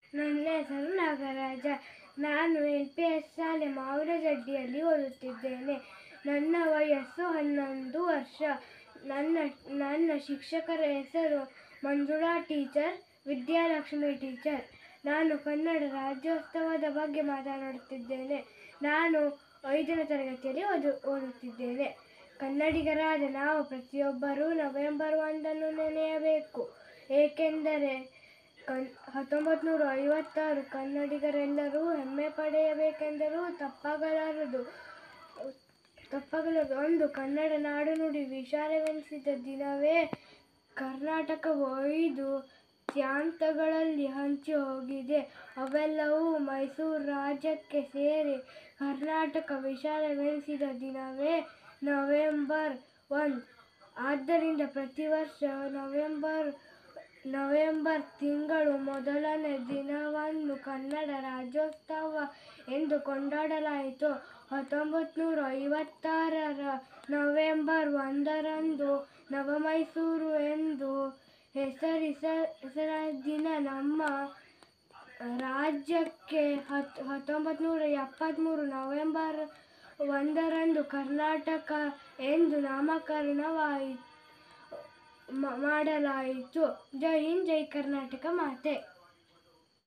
ನನ್ನ ಹೆಸರು ನಾಗರಾಜ. ನಾನು LPS ಶಾಲೆ ಮಾವಿನಜಡ್ಡಿಯಲ್ಲಿ ಓದುತ್ತಿದ್ದೇನೆ. ನನ್ನ ವಯಸ್ಸು 11 ವರ್ಷ. ನನ್ನ ಶಿಕ್ಷಕರ ಹೆಸರು ಮಂಜುಳಾ ಟೀಚರ್, ವಿದ್ಯಾಲಕ್ಷ್ಮಿ ಟೀಚರ್. ನಾನು ಕನ್ನಡ ರಾಜ್ಯೋತ್ಸವದ ಬಗ್ಗೆ ಮಾತನಾಡುತ್ತಿದ್ದೇನೆ. ನಾನು 5ನೇ ತರಗತಿಯಲ್ಲಿ ಓದುತ್ತಿದ್ದೇನೆ. ಕನ್ನಡಿಗರಾದ ನಾವು ಪ್ರತಿಯೊಬ್ಬರೂ ನವೆಂಬರ್ 1 ನೆನೆಯಬೇಕು. ಏಕೆಂದರೆ 1956 ಕನ್ನಡಿಗರೆಲ್ಲರೂ ಹೆಮ್ಮೆ ಪಡೆಯಬೇಕೆಂದರೂ ತಪ್ಪಾಗಲಾರದು. ಒಂದು ಕನ್ನಡ ನಾಡು ನುಡಿ ವಿಶಾಲವೆನಿಸಿದ ದಿನವೇ. ಕರ್ನಾಟಕವು 5 ಪ್ರಾಂತಗಳಲ್ಲಿ ಹಂಚಿ ಹೋಗಿದೆ. ಅವೆಲ್ಲವೂ ಮೈಸೂರು ರಾಜ್ಯಕ್ಕೆ ಸೇರಿ ಕರ್ನಾಟಕ ವಿಶಾಲವೆನಿಸಿದ ದಿನವೇ ನವೆಂಬರ್ 1. ಆದ್ದರಿಂದ ಪ್ರತಿ ವರ್ಷ ನವೆಂಬರ್ ತಿಂಗಳು ಮೊದಲನೇ ದಿನವನ್ನು ಕನ್ನಡ ರಾಜ್ಯೋತ್ಸವ ಎಂದು ಕೊಂಡಾಡಲಾಯಿತು. 1956ರ ನವೆಂಬರ್ 1ರಂದು ನವಮೈಸೂರು ಎಂದು ಹೆಸರಾದ ದಿನ ನಮ್ಮ ರಾಜ್ಯಕ್ಕೆ 1973 ನವೆಂಬರ್ 1ರಂದು ಕರ್ನಾಟಕ ಎಂದು ನಾಮಕರಣ ಮಾಡಲಾಯಿತು. ಜೈ ಹಿಂದ್, ಜೈ ಕರ್ನಾಟಕ ಮಾತೆ.